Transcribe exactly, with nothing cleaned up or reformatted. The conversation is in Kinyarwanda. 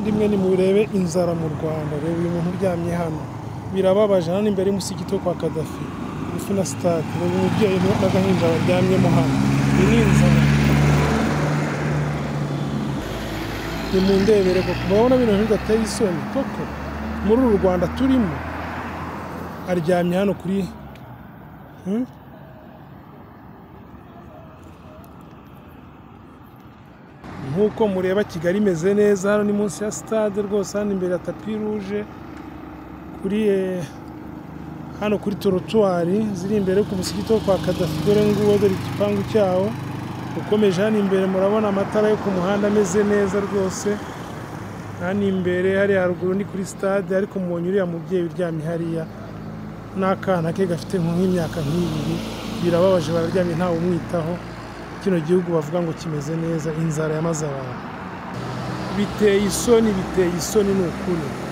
bavandimwe ni murebe inzara mu Rwanda, reba uyu muntu uryamye hano, birababaje. Hano imbere y'umusigiti kwa Kadafi ufu na stade, reba umubyeyi n'agahinja baryamyemo hano, ni inzara. Ni mu ndebere koko, murabona bino bintu bidateye isoni koko muri uru Rwanda turimo. Aryamye hano kuri hmm? Nkuko mureba Kigali imeze neza, hano ni munsi ya stade rwose, hano imbere ya tapi rouge, kuri eh, hano kuri trottoir ziri imbere ku musigiti kwa Kadafi. Dore nguwo, dore igipangu cyawo. Ukomeje hano imbere murabona amatara yo ku muhanda ameze neza rwose. Hano imbere hari haruguru ni kuri stade, ariko mubonye uriya mubyeyi uryamye hariya n'akana ke gafite nk'imyaka nk'ibiri, birababaje, bararyamye ntawe umwitaho. Kino gihugu bavuga ngo kimeze neza, inzara yamaze abantu. Biteye isoni, biteye isoni ni ukuri.